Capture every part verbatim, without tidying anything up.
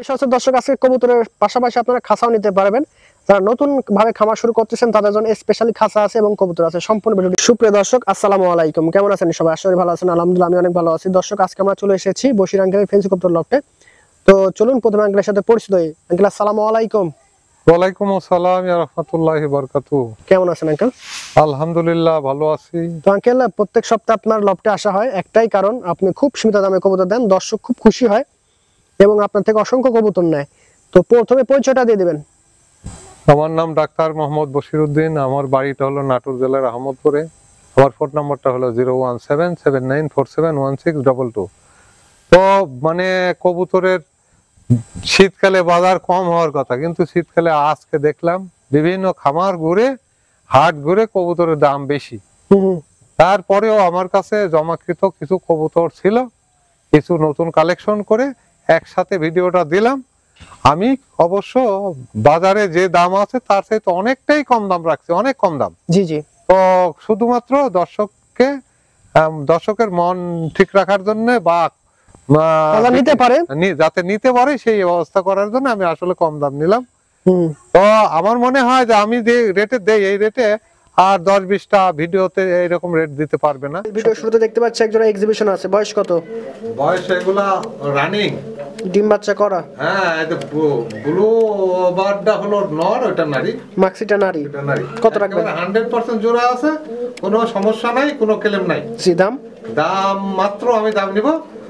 দর্শক আজকে কবুতরের পাশাপাশি আপনারা খাঁচাও নিতে পারবেন। যারা নতুন ভাবে খামার শুরু করতেছেন তাদের জন্য স্পেশালি খাঁচা আছে এবং কবুতর আছে। সম্পূর্ণ ভিডিওটি সুপ্রিয় দর্শক আসসালামু আলাইকুম, কেমন আছেন সবাই? আশা করি ভালো আছেন। আলহামদুলিল্লাহ আমি অনেক ভালো আছি। দর্শক আজকে আমরা চলে এসেছি বশির আঙ্কেলের ফেন্সি কবুতর লফটে। তো চলুন প্রথমে আঙ্কেলের সাথে পরিচিত হই। আঙ্কেল আসসালামু আলাইকুম। ওয়ালাইকুম আসসালাম ওয়া রাহমাতুল্লাহি ওয়া বারাকাতুহু। কেমন আছেন আঙ্কেল? আলহামদুলিল্লাহ ভালো আছি। তো আঙ্কেল প্রত্যেক সপ্তাহে আপনার লফটে আসা হয় একটাই কারণ, আপনি খুব সীমিত দামে কবুতর দেন, দর্শক খুব খুশি হয় এবং আপনার থেকে অসংখ্য কবুতর নেয়। তো প্রথমে পরিচয়টা দিয়ে দিবেন। আমার নাম ডাক্তার মোহাম্মদ বশিরউদ্দিন, আমার বাড়িটা হলো নাটোর জেলার আহমদপুরে। আমার ফোন নাম্বারটা হলো zero one seven seven nine four seven one six double two. তো মানে কবুতরের শীতকালে বাজার কম হওয়ার কথা, কিন্তু শীতকালে আজকে দেখলাম বিভিন্ন খামার ঘুরে হাট ঘুরে কবুতরের দাম বেশি। তারপরেও আমার কাছে জমাকৃত কিছু কবুতর ছিল, কিছু নতুন কালেকশন করে একসাথে ভিডিওটা দিলাম। আমি অবশ্য বাজারে যে দাম আছে তার চাইতে অনেকটাই কম দাম রাখছি, অনেক কম দাম। জি জি। তো শুধুমাত্র দর্শককে দর্শকের মন ঠিক রাখার জন্য বা নিতে পারে যাতে নিতে পারে সেই ব্যবস্থা করার জন্য আমি আসলে কম দাম নিলাম। তো আমার মনে হয় যে আমি যে রেটে দেই এই রেটে আর দশ বিশটা ভিডিওতে এইরকম রেট দিতে পারবে না। ভিডিও শুরুতে দেখতে পাচ্ছি একজোড়া এক্সিবিশন আছে, বয়স কত? বয়স এগুলা রানিং, ডিম বাচ্চা করা। হ্যাঁ, এটা ব্লু বারটা হলো নর, ওটা নারী, মাক্সিটা নারী। এটা নারী। কত রাখবেন? একশো পার্সেন্ট জোড়া আছে, কোনো সমস্যা নাই, কোনো ক্লেম নাই। জি দাম? দাম মাত্র আমি দাম নিব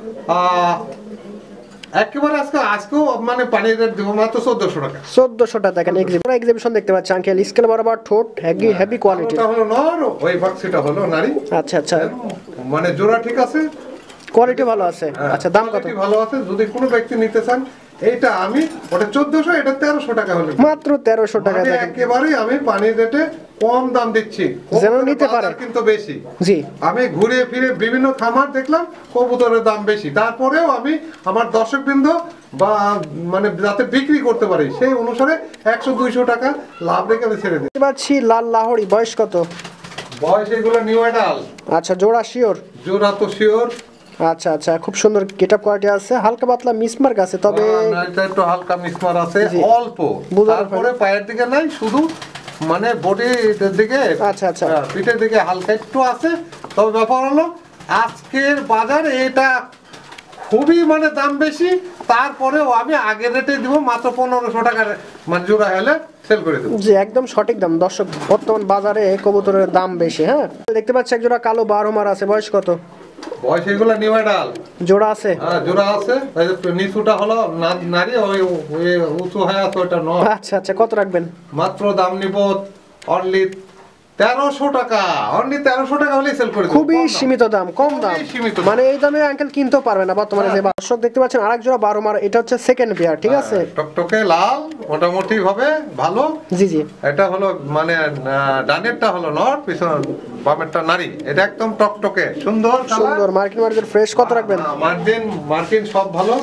একেবারে আজকে আজকেও মানে পানির রেট দেব মাত্র চোদ্দশো টাকা। চোদ্দশো টাকা। দেখেন এক্সিবিশন দেখতে পাচ্ছি আঙ্কেল, স্কেল বরাবর ঠোঁট, হেভি হেভি কোয়ালিটি। এটা হলো নর, ওই বাক্সিটা হলো নারী। আচ্ছা আচ্ছা, মানে জোড়া ঠিক আছে, কোয়ালিটি ভালো আছে। আচ্ছা দাম কত? ভালো আছে। যদি কোনো ব্যক্তি নিতে চান এইটা আমি ওটা চোদ্দশো, এটা তেরোশো টাকা হলো, মাত্র তেরোশো টাকা। দেখেন একেবারেই আমি পানির রেটে কম দাম দিচ্ছি, যেন নিতে পারে কিন্তু বেশি। জি, আমি ঘুরে ফিরে বিভিন্ন খামার দেখলাম কবুতরের দাম বেশি, তারপরেও আমি আমার দর্শকবৃন্দ বা মানে যাতে বিক্রি করতে পারি সেই অনুসারে একশো দুইশো টাকা লাভ রেখে আমি ছেড়ে দিই। পাচ্ছি লাল লাহোরি, বয়স কত? বয়স এগুলো নিউ অ্যাডাল। আচ্ছা জোড়া শিওর? জোড়া তো শিওর। আচ্ছা আচ্ছা, খুব সুন্দর গেটআপ কোয়ালিটি আছে, হালকা পাতলা মিসমার্ক আছে, তবে এটা একটু হালকা মিসমার আছে অল্প, তারপরে পায়ের দিকে নাই, শুধু মানে বডির দিকে, আচ্ছা আচ্ছা পিঠের দিকে হালকা একটু আছে। তবে ব্যাপার হলো আজকের বাজারে এটা খুবই মানে দাম বেশি, তারপরেও আমি আগের রেটে দিব মাত্র পনেরোশো টাকার মানে জোড়া হলে সেল করে দেব। জি একদম সঠিক দাম। দর্শক বর্তমান বাজারে কবুতরের দাম বেশি। হ্যাঁ দেখতে পাচ্ছি একজোড়া কালো বারোমার আছে, বয়স কত? বয়স এগুলো নিউ অ্যাডাল। জোড়া আছে? হ্যাঁ জোড়া আছে। নিচুটা হলো নারী, ওই উঁচু হয়ে আছে ওটা নর। আচ্ছা আচ্ছা, কত রাখবেন? মাত্র দাম নিব অনলি তেরোশো টাকা। অনলি তেরোশো টাকা হলেই সেল করে দেব। খুবই সীমিত দাম, কম দাম, মানে এই দামে আঙ্কেল কিনতেও পারবে না বর্তমানে। যে দর্শক দেখতে পাচ্ছেন আরেক জোড়া বারোমার, এটা হচ্ছে সেকেন্ড পেয়ার, ঠিক আছে? টকটকে লাল, মোটামুটি ভাবে ভালো। জি জি। এটা হলো মানে ডানেরটা হলো নর, পিছন বামেরটা নারী। এটা একদম টকটকে সুন্দর সুন্দর মার্কিন মার্কিন ফ্রেশ। কত রাখবেন? মার্কিন মার্কিন সব ভালো।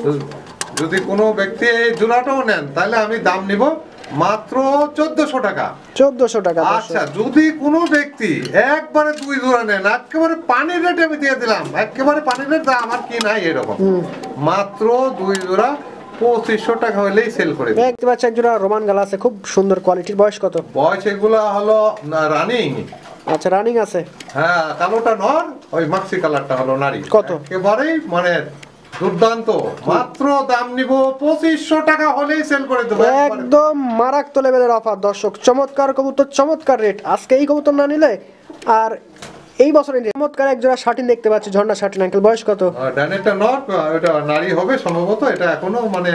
যদি কোনো ব্যক্তি এই জোড়াটাও নেন তাহলে আমি দাম নিব মাত্র চোদ্দশো টাকা। চোদ্দশো টাকা। আচ্ছা যদি কোনো ব্যক্তি একবারে দুই জোড়া নেন, একেবারে পানির রেটে আমি দিয়ে দিলাম, একেবারে পানির রেট আমার কি নাই এরকম, মাত্র দুই জোড়া পঁচিশশো টাকা হলেই সেল করে দিই। দেখতে পাচ্ছি একজোড়া রোমান গালা আছে, খুব সুন্দর কোয়ালিটির। বয়স কত? বয়স এগুলা হলো রানিং। আচ্ছা রানিং আছে। হ্যাঁ কালোটা নর, ওই মাক্সি কালারটা হলো নারী। কত? একেবারেই মানে দুর্দান্ত, মাত্র দাম নিব পঁচিশশো টাকা হলেই সেল করে দেবো। একদম মারাত্মক লেভেলের অফার দর্শক। চমৎকার কবুতর, চমৎকার রেট। আজকে এই কবুতর না নিলে আর এই বছরে চমৎকার একজোড়া শাটিন দেখতে পাচ্ছি, ঝর্ণা শাটিন। আঙ্কেল বয়স কত? ডানেরটা নর, এটা নারী হবে সম্ভবত। এটা এখনো মানে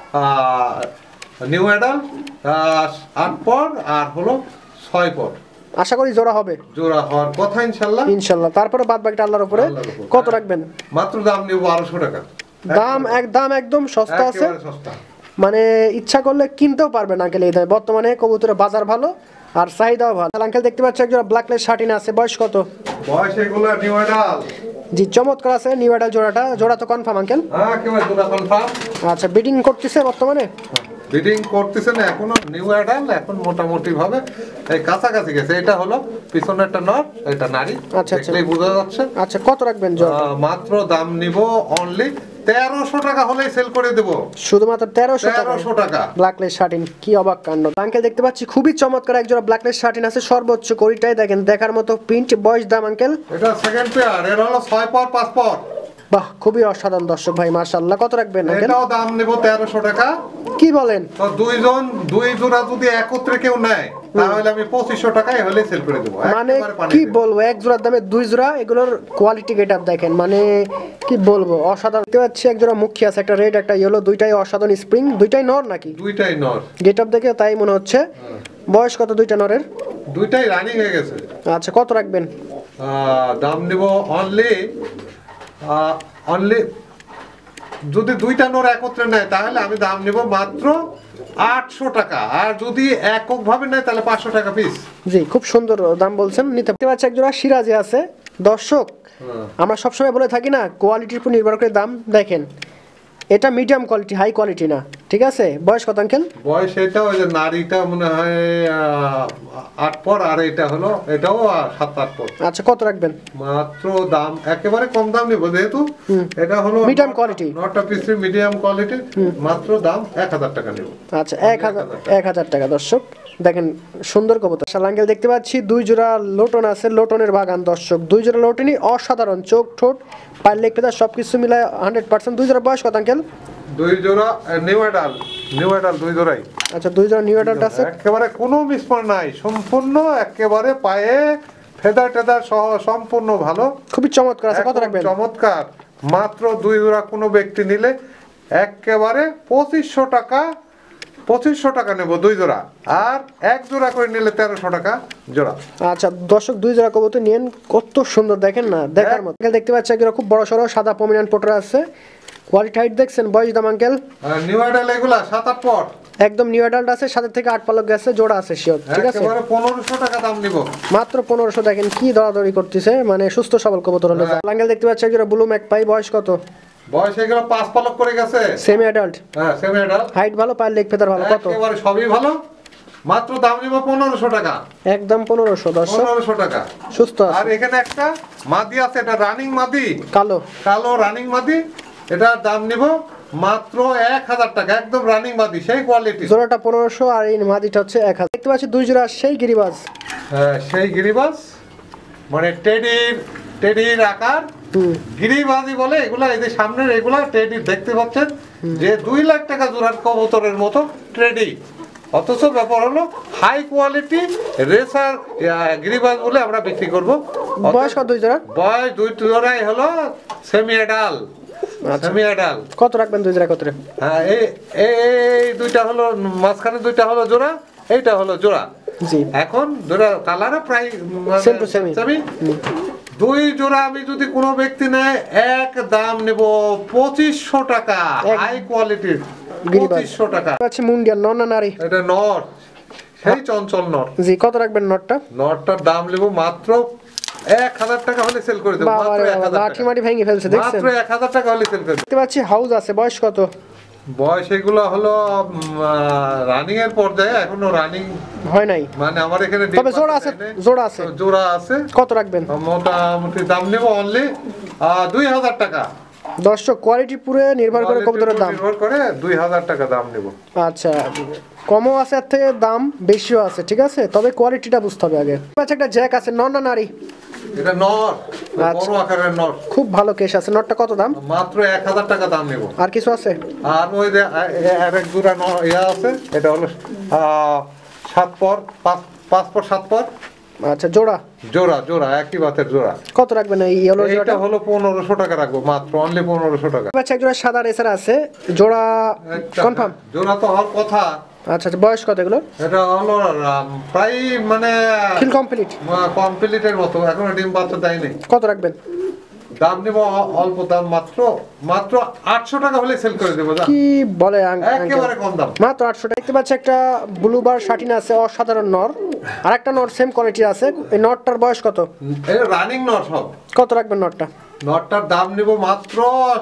নিউ অ্যাডাল, আট পর আর হলো ছয় পর। আশা করি জোড়া হবে, জোড়া হওয়ার কথা ইনশাআল্লাহ। ইনশাআল্লাহ। তারপরে বাদ বাকিটা আল্লাহর উপরে। কত রাখবেন? মাত্র দাম নিব বারোশো টাকা। দাম একদম একদম সস্তা আছে, সস্তা, মানে ইচ্ছা করলে কিনতেও পারবেন আঙ্কেল এই দামে। বর্তমানে কবুতরের বাজার ভালো আর চাহিদাও ভালো। আঙ্কেল দেখতে পাচ্ছি একজোড়া ব্ল্যাকলেস শাটিন আছে, বয়স কত? বয়স এগুলো নিউ অ্যাডাল। জি চমৎকার আছে নিউ অ্যাডাল জোড়াটা। জোড়া তো কনফার্ম আঙ্কেল? হ্যাঁ একেবারে জোড়া কনফার্ম। আচ্ছা বিডিং করতেছে বর্তমানে? বিডিং করতেছে না এখনো, নিউ অ্যাডাল এখন মোটামুটি ভাবে এই কাছাকাছি গেছে। এটা হলো পিছনেরটা নর, এটা নারী। আচ্ছা আচ্ছা দেখলেই বোঝা যাচ্ছে। আচ্ছা কত রাখবেন জোড়া? মাত্র দাম নিব অনলি তেরোশো টাকা হলেই সেল করে দেব। শুধুমাত্র তেরোশো টাকা। তেরোশো টাকা ব্ল্যাকলেস শার্টিন, কি অবাক কাণ্ড। আঙ্কেল দেখতে পাচ্ছি খুবই চমৎকার এক জোড়া ব্ল্যাকলেস শার্টিন আছে, সর্বোচ্চ কোয়ালিটিটাই দেখেন, দেখার মতো প্রিন্ট। বয়স দাম আঙ্কেল? এটা সেকেন্ড পেয়ার, এর হলো ছয় পর পাঁচ পর। বাহ, খুবই অসাধারণ দর্শক ভাই, মাশাআল্লাহ। কত রাখবেন আঙ্কেল? এটাও দাম নেব তেরোশো টাকা। কি বলেন? তো দুইজন দুই জোড়া যদি একত্রে কেউ নেয় তাহলে আমি পঁচিশশো টাকায় হলে সেল করে দেবো। মানে কি বলবো, এক জোড়ার দামে দুই জোড়া, এগুলোর কোয়ালিটি গেট আপ দেখেন, মানে কি বলবো, অসাধারণ। দেখতে পাচ্ছি এক জোড়া মুখী আছে, একটা রেড একটা ইয়েলো, দুইটাই অসাধারণ স্প্রিং। দুইটাই নর নাকি? দুইটাই নর। গেট আপ দেখে তাই মনে হচ্ছে। বয়স কত দুইটা নরের? দুইটাই রানিং হয়ে গেছে। আচ্ছা, কত রাখবেন? দাম নেব অনলি অনলি যদি দুইটা নর একত্রে নেয় তাহলে আমি দাম নেব মাত্র আটশো টাকা, আর যদি একক ভাবে নেয় তাহলে পাঁচশো টাকা পিস। জি, খুব সুন্দর দাম বলছেন। নিতে পারছি এক জোড়া সিরাজি আছে। দর্শক, আমরা সবসময় বলে থাকি না, কোয়ালিটির উপর নির্ভর করে দাম। দেখেন, এটা মিডিয়াম কোয়ালিটি, হাই কোয়ালিটি না, ঠিক আছে। বয়স কত আঙ্কেল? বয়স এটা ওই যে নারীটা মনে হয় আট পর, আর এটা হলো এটাও সাত আট পর। আচ্ছা, কত রাখবেন? মাত্র দাম একেবারে কম দাম নিব, যেহেতু এটা হলো মিডিয়াম কোয়ালিটি, নটা পিসের মিডিয়াম কোয়ালিটি। মাত্র দাম এক হাজার টাকা নিব। আচ্ছা, এক হাজার এক হাজার টাকা। দর্শক দেখেন, সুন্দর কবুতর। আঙ্কেল দেখতে পাচ্ছি দুই জোড়া লোটন আছে, লোটনের বাগান। দর্শক, দুই জোড়া লোটনই অসাধারণ, চোখ ঠোঁট পায়ের লেগ পেদা সবকিছু মিলায় হান্ড্রেড পার্সেন্ট। দুই জোড়া বয়স কত আঙ্কেল? দুই জোড়া নিউ অ্যাডাল, নিউ অ্যাডাল দুই জোড়াই। আচ্ছা, দুই জোড়া নিউ অ্যাডাল্ট আছে, একেবারে কোনো মিসমার নাই, সম্পূর্ণ একেবারে পায়ে ফেদার টেদার সহ সম্পূর্ণ ভালো, খুবই চমৎকার আছে। কত রাখবেন? চমৎকার। মাত্র দুই জোড়া কোনো ব্যক্তি নিলে একেবারে পঁচিশশো টাকা, পঁচিশশো টাকা নেব দুই জোড়া, আর এক জোড়া করে নিলে তেরোশো টাকা জোড়া। আচ্ছা দর্শক, দুই জোড়া কবুতর নিয়েন, কত সুন্দর দেখেন না, দেখার মতো। দেখতে পাচ্ছি একজন খুব বড় সড়ো সাদা পমিনান পোটার আছে, কোয়ালিটি হাইট দেখছেন। বয়স দাম আঙ্কেল? নিউ অ্যাডাল এগুলা সাত আট পট, একদম নিউ অ্যাডাল্ট আছে, সাথে থেকে আট পালক গেছে, জোড়া আছে শিওর, ঠিক আছে। একেবারে পনেরোশো টাকা দাম নিব, মাত্র পনেরোশো। দেখেন কি দরাদরি করতেছে, মানে সুস্থ সবল কবুতর হলে। আঙ্কেল দেখতে পাচ্ছি একজন ব্লু ম্যাক পাই। বয়স কত? বয়স এগুলো পাঁচ পালক করে গেছে, সেমি অ্যাডাল্ট। হ্যাঁ সেমি অ্যাডাল্ট, হাইট ভালো, পায়ের লেগ ফেদার ভালো। কত? একেবারে সবই ভালো। মাত্র দাম নিব পনেরোশো টাকা, একদম পনেরোশো। দর্শক, পনেরোশো টাকা সুস্থ আছে। আর এখানে একটা মাদি আছে, এটা রানিং মাদি, কালো কালো রানিং মাদি, এটার দাম নিব মাত্র এক হাজার টাকা, একদম রানিং মাদি, সেই কোয়ালিটি। জোড়াটা পনেরোশো আর এই মাদিটা হচ্ছে এক হাজার। দেখতে পাচ্ছি দুই জোড়া সেই গিরিবাজ, হ্যাঁ সেই গিরিবাজ, মানে টেডির টেডির আকার গিরিবাজি বলে এগুলা। এই যে সামনের এগুলা টেডি দেখতে পাচ্ছেন, যে দুই লাখ টাকা জোড়ার কবুতরের মতো টেডি, অথচ ব্যাপার হলো হাই কোয়ালিটি রেসার গিরিবাজ বলে আমরা বিক্রি করব। বয়স কত দুই জোড়া? বয়স দুই জোড়াই হলো সেমি অ্যাডাল, সেমি অ্যাডাল। কত রাখবেন দুই জোড়া? কত? হ্যাঁ, এই এই দুইটা হলো মাঝখানে, দুইটা হলো জোড়া, এইটা হলো জোড়া। জি, এখন জোড়া কালারও প্রায় সেম টু সেম। দুই জোড়া আমি যদি কোনো ব্যক্তি নেয়, এক দাম নেব পঁচিশশো টাকা, হাই কোয়ালিটির পঁচিশশো টাকা। আচ্ছা, মুন্ডিয়ান নর না নারী? এটা নর, সেই চঞ্চল নর। জি, কত রাখবেন নরটা? নরটার দাম নেব মাত্র এক হাজার টাকা হলে সেল করে দেবো, মাত্র এক হাজার লাঠি মাটি ভেঙে ফেলছে, দেখছেন? মাত্র এক হাজার টাকা হলে সেল করে দেবো। দেখতে পাচ্ছি হাউস আছে। বয়স কত? বয়স এগুলো হলো রানিং এর পর্যায়ে, এখনো রানিং হয় নাই, মানে আমার এখানে তবে জোড়া আছে, জোড়া আছে। জোড়া আছে। কত রাখবেন? মোটামুটি দাম নেব অনলি দুই হাজার টাকা। দর্শক, কোয়ালিটি পুরো নির্ভর করে কবুতরের দাম, নির্ভর করে দুই হাজার টাকা দাম নেব। আচ্ছা, কমও আছে এর থেকে, দাম বেশিও আছে, ঠিক আছে, তবে কোয়ালিটিটা বুঝতে হবে আগে। আচ্ছা, একটা জ্যাক আছে, নর না নারী? এটা নর, বড় আকারের নর, খুব ভালো কেস আছে। নরটা কত দাম? মাত্র এক হাজার টাকা দাম নেব। আর কিছু আছে? আর ওই যে আরেক জোড়া ইয়া আছে, এটা হলো সাত পর, পাঁচ পাঁচ পর সাত পর। আচ্ছা, জোড়া জোড়া জোড়া একই বাতের জোড়া। কত রাখবেন এই ইয়েলো জোড়াটা? এটা হলো পনেরোশো টাকা রাখবো, মাত্র অনলি পনেরোশো টাকা। আচ্ছা, এক জোড়া সাদা রেসার আছে, জোড়া কনফার্ম? জোড়া তো হওয়ার কথা। আচ্ছা, বয়স কত এগুলো? এটা হলো প্রায় মানে ফিল কমপ্লিট, কমপ্লিটের মতো, এখনো ডিম বাচ্চা দেয়নি। কত রাখবেন? দাম নিব অল্প দাম, মাত্র মাত্র আটশো টাকা হলে সেল করে দেবো। কি বলে, একেবারে কম দাম, মাত্র আটশো টাকা। দেখতে পাচ্ছি একটা ব্লুবার শাটিন আছে, অসাধারণ নর, আর একটা নর সেম কোয়ালিটির আছে। এই নরটার বয়স কত? এটা রানিং নট সব। কত রাখবেন নরটা? নটটার দাম নিব মাত্র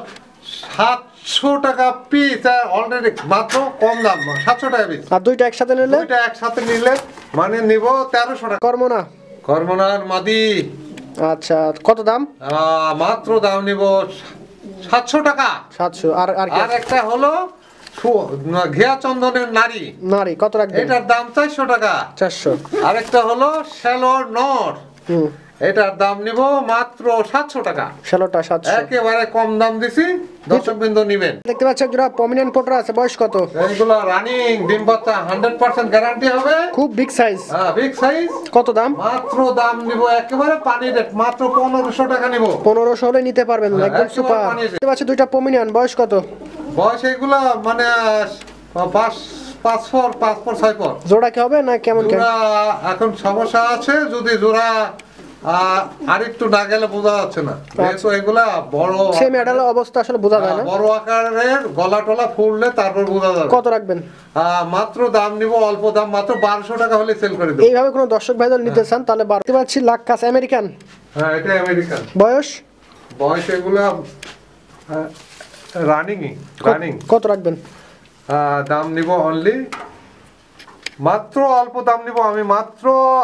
সাতশো টাকা পিস, অলরেডি মাত্র কম দাম, সাতশো টাকা পিস। আর দুইটা একসাথে নিলে? দুইটা একসাথে নিলে মানে নিব তেরোশো টাকা। কর্ম না? কর্মনার মাদি। আচ্ছা, কত দাম? মাত্র দাম নিব সাতশো টাকা। সাতশো। আর আর কি আর একটা হলো সু- ঘিয়া চন্দনের নারী, নারী কত রাখবেন? এটার দাম চারশো টাকা। চারশো। আরেকটা হলো শ্যালোর নর, হুম, এটার দাম নিব মাত্র সাতশো টাকা। ষোলোটা সাতশো। একেবারে কম দাম দিছি, দর্শক বিন্দু নিবেন। দেখতে পাচ্ছি এক জোড়া পমিনেন্ট পোটার আছে, বয়স কত? এইগুলো রানিং ডিম বাচ্চা হান্ড্রেড পার্সেন্ট গ্যারান্টি হবে। খুব বিগ সাইজ। হ্যাঁ, বিগ সাইজ। কত দাম? মাত্র দাম নিব একেবারে পানি রেট, মাত্র পনেরোশো টাকা নিব। পনেরোশো হলে নিতে পারবেন, হ্যাঁ, একদম একেবারে সুপার। পানির রেট। দেখতে পাচ্ছি দুইটা পমিনেন্ট, বয়স কত? বয়স এগুলা মানে আহ, পাঁচ পাঁচ পর পাঁচ পর ছয় পর। জোড়া কি হবে না কেমন কেমন? জোড়া এখন সমস্যা আছে, যদি জোড়া আহ, আর একটু না গেলে বোঝা যাচ্ছে না, যেহেতু এগুলা বড় সেই মেডালের অবস্থা আসলে বোঝা যায় না। বড় আকারের, গলা টলা ফুললে তারপর বোঝা যাবে। কত রাখবেন? আহ, মাত্র দাম নিব অল্প দাম, মাত্র বারোশো টাকা হলে সেল করে দেবো। এইভাবে কোনো দর্শক ভাইদের নিতে চান তাহলে বাড়তে দেখতে পাচ্ছি লাখ কাছে আমেরিকান, হ্যাঁ, এটা আমেরিকান। বয়স বয়স এগুলা রানিংই রানিং। কত রাখবেন? দাম নিব অনলি মাত্র অল্প দাম নিব আমি, মাত্র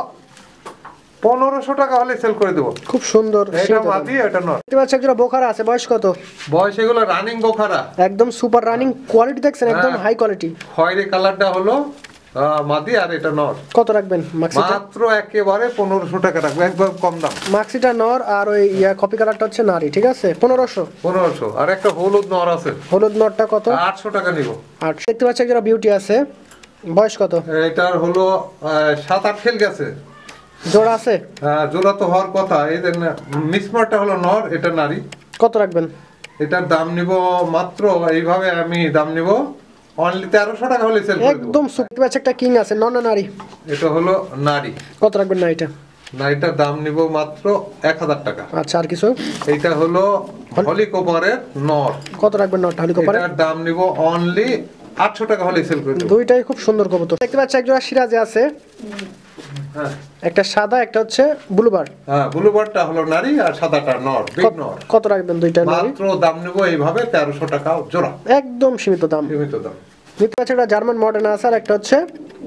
পনেরোশো টাকা হলে সেল করে দেবো। খুব সুন্দর। এটা সীমিত দাম। মাদি, এটা নর। দেখতে পাচ্ছি একজোড়া বোখারা আছে, বয়স কত? বয়স এগুলো রানিং বোখারা, একদম সুপার রানিং, কোয়ালিটি দেখছেন একদম হ্যাঁ। High quality. খয়েরি কালারটা হলো আহ, মাদি, আর এটা নর। কত রাখবেন মাক্সিটা? মাত্র একেবারে পনেরোশো টাকা রাখবো, একদম কম দাম। মাক্সিটা নর আর ওই ইয়া কপি কালারটা হচ্ছে নারী, ঠিক আছে? পনেরোশো। পনেরোশো। আর একটা হলুদ নর আছে, হলুদ নরটা কত? আটশো টাকা নিব। আর দেখতে পাচ্ছি একজোড়া বিউটি আছে, বয়স কত? এটার হলো আহ, সাত আট খেল গেছে। জোড়া আছে? আহ, জোড়া তো হওয়ার কথা। এই যে মিসমারটা হলো নর, এটা নারী। কত রাখবেন? এটার দাম নিব মাত্র, এইভাবে আমি দাম নিব অনলি তেরোশো টাকা হলে সেল করে দেবো। একদম সুপার। দেখতে পাচ্ছি একটা কিং আছে, নর না নারী? এটা হলো নারী। কত রাখবেন না এটা? নারীটার দাম নিব মাত্র এক হাজার টাকা। আচ্ছা, আর কিছু? এইটা হলো হলিকোপারের নর, কত রাখবেন নরটা হলিকপারে? এটার দাম নিব অনলি আটশো টাকা হলে সেল করে দেবো। দুইটাই খুব সুন্দর কবুতর। দেখতে পাচ্ছি একজোড়া সিরাজে আছে, হ্যাঁ, একটা সাদা একটা হচ্ছে ব্লুবার। হ্যাঁ, ব্লুবারটা হলো নারী আর সাদাটা নর, বিগ নর। কত রাখবেন দুইটা নারী? মাত্র দাম নিব এইভাবে তেরোশো টাকা জোড়া, একদম সীমিত দাম। সীমিত দাম। দেখতে পাচ্ছি একটা জার্মান মডার্ন আছে আর একটা হচ্ছে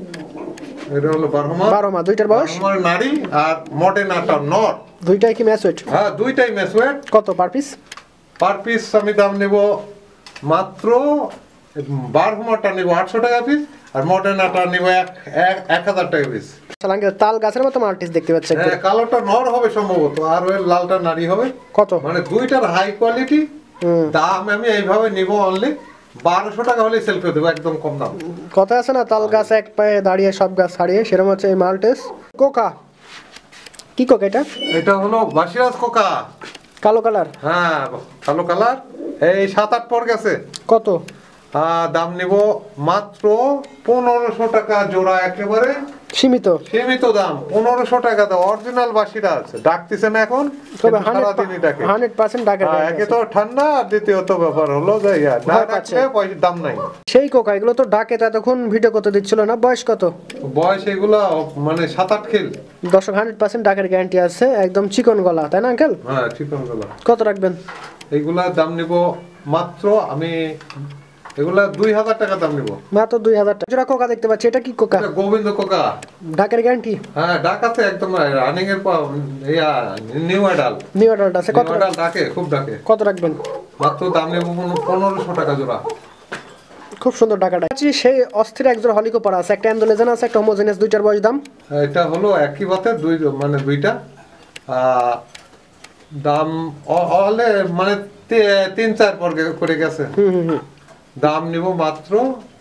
এটা হলো বারহমা, বারোমা। দুইটার বয়স? বারহমার নারী আর মডেনাটা নর। দুইটাই কি ম্যাচ ওয়েট? হ্যাঁ, দুইটাই মেসওয়েট। কত পার পিস? পার পিস আমি দাম নেব মাত্র, বারহমাটা নেব আটশো টাকা পিস, আর মডার্নাটা নেব এক এক- এক হাজার টাকা পিস। তাল গাছের মতো মাল্টিস দেখতে পাচ্ছি একটা। হ্যাঁ, কালোটা নর হবে সম্ভবত, আর ওই লালটা নারী হবে। কত? মানে দুইটার হাই কোয়ালিটি। হুম। দাম আমি এইভাবে নিব অনলি বারোশো টাকা হলে সেল করে দেবো, একদম কম দাম। কথা আছে না, তাল গাছ এক পায়ে দাঁড়িয়ে সব গাছ হারিয়ে, সেরকম হচ্ছে এই মাল্টিস। কোকা কি কোকা এটা? এটা হলো বাসিরাজ কোকা। কালো কালার। হ্যাঁ, কালো কালার। এই সাত আট পর গেছে। কত? আহ, দাম নিব মাত্র পনেরোশো টাকা জোড়া, একেবারে সীমিত। সীমিত দাম। পনেরোশো টাকা দাও, অরিজিনাল বাসিরা আছে, ডাকতেছে না এখন, তবে কিন্তু সারাদিনই ডাকে। হান্ড্রেড পার্সেন্ট ডাকে। হ্যাঁ, একে তো ঠান্ডা, আর দ্বিতীয়ত ব্যাপার হলো যে ইয়া, না ভয় পাচ্ছে। ডাকলে পয়সার দাম নাই। সেই কোকা, এগুলো তো ডাকে, তো এতক্ষণ ভিডিও করতে দিচ্ছিল না। বয়স কত? বয়স এগুলা মানে সাত আট খেল। দর্শক হান্ড্রেড পার্সেন্ট ডাকের গ্যারান্টি আছে, একদম চিকন গলা, তাই না আঙ্কেল? হ্যাঁ, চিকন গুলা। কত রাখবেন? এগুলা দাম নিব মাত্র আমি, এগুলা দুই হাজার টাকা দাম নিব। মাত্র দুই হাজার টাকা। জোড়া কোকা দেখতে পাচ্ছি, এটা কি কোকা? এটা গোবিন্দ কোকা। ডাকের গ্যারান্টি? হ্যাঁ, ডাক আছে একদম, রানিং এর পর yeah new adult. New order আছে। কত? নিউ অ্যাডাল ডাকে, খুব ডাকে। কত রাখবেন? মাত্র দাম নেব পনেরোশো টাকা জোড়া। খুব সুন্দর ডাকাটা। সেই অস্থির একজোড়া হলিকো পরা আছে, একটা অ্যান্ডোলেজান আছে, একটা হোমোজেনিয়াস। দুইটার বয়স দাম? এটা হলো একই বাতে দুই, মানে দুইটা আহ, দাম হলে মানে তি- তিন চার পর গে- করে গেছে। হুম হুম হুম। দাম নিব মাত্র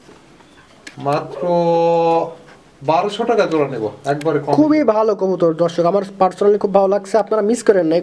মাত্র বারোশো টাকা জোড়া নেব, একবারে কম। খুবই ভালো কবুতর দর্শক, আমার পার্সোনালি খুব ভালো লাগছে, আপনারা মিস করেন না।